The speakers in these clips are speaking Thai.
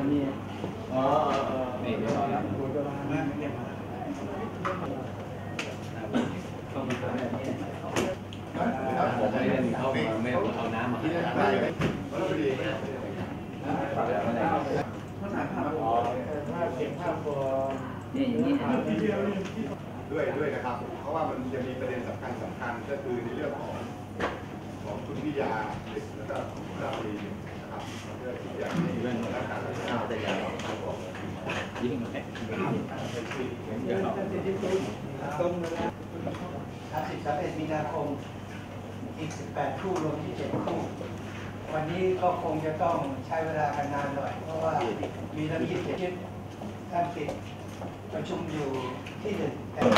นี่อ๋อนี่เดี๋ยวเราไม่เก็บมาต้องมาหาแบบนี้ผมไม่ได้เข้ามาไม่เอาน้ำมาให้ได้เก็บภาพตัวนี่อย่างนี้ด้วยนะครับเพราะว่ามันจะมีประเด็นสำคัญก็คือในเรื่องของคุณวิทยาเด็กแล้วก็คุณดาวดีนะครับเพื่อที่จะให้เรื่องของการรักษาได้อย่างยิ่งแหละ 30-31 มีนาคมอีก18 คู่รวมที่7 คู่วันนี้ก็คงจะต้องใช้เวลากันนานหน่อยเพราะว่ามีทั้ง27ท่านติดประชุมอยู่ที่1แต่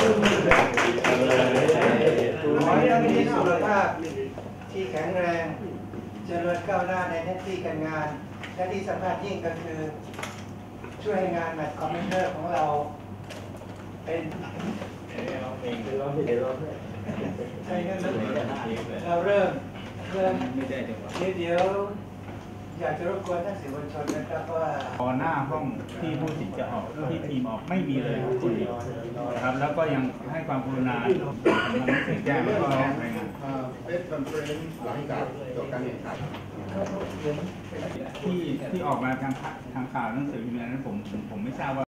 ขอให้ท่านมีสุขภาพที่แข็งแรงเจริญก้าวหน้าในหน้าที่การงานและที่สำคัญยิ่งก็คือช่วยให้งานแมทคอมเมนเตอร์ของเราเป็นใช่งั้นเราเริ่มไม่ได้จังหวะเดี๋ยวอยากจะรบกวนท่านสื่อมวลชนนะครับว่าหน้าห้องที่ผู้สิทธิ์จะออกที่ทีมออกไม่มีเลยครับแล้วก็ยังให้ความกรุณาทำหนังสือแจ้งแล้วก็รายงานเป็นคอนเฟอเรนซ์หลังจากจบการแข่งขันที่ออกมาทางข่าวหนังสือพิมพ์นั้นผมไม่ทราบว่า